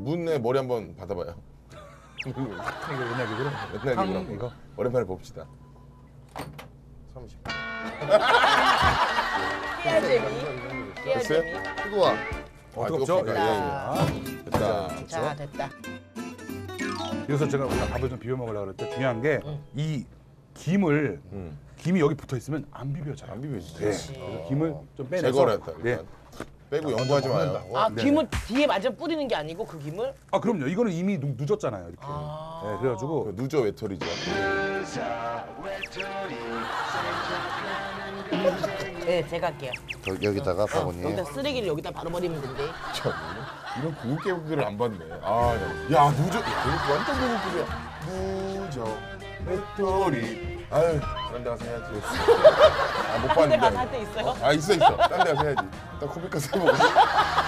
문의 머리 한번 받아봐요. 이거 옛날 기구로? 옛날 기구로 이거? 오랜만에 봅시다. 30. 깨알재미. 깨알재미. 뜨거워. 뜨겁죠? 뜨겁다. 됐다. 자, 됐다. 그래서 제가 밥을 좀 비벼 먹으려고 그랬는데 중요한 게 이 김을 김이 여기 붙어 있으면 안 비벼져요. 안 비벼지지. 네. 그래서 김을 좀 빼내서 제거를 했다. 네. 일단. 빼고 연구하지 마요. 아, 네. 김을 뒤에 마저 뿌리는 게 아니고 그 김을? 아 그럼요. 이거는 이미 늦었잖아요. 이렇게. 아. 네, 그래가지고 그 누저 외톨이죠. 네, 제가 할게요. 여기다가 바구니에. 여기다 쓰레기를 여기다 바로 버리면 된대. 참, 이런 고급 개그를 안 봤네. 아, 야 누저. 이거 완전 고급이야. 누저 외톨이. 아유, 딴 데 가서 해야지. 아, 못 딴데 봤는데. 가서 할 때 있어요? 아, 있어. 딴 데 가서 해야지. 일단 코빅 가서 해보고.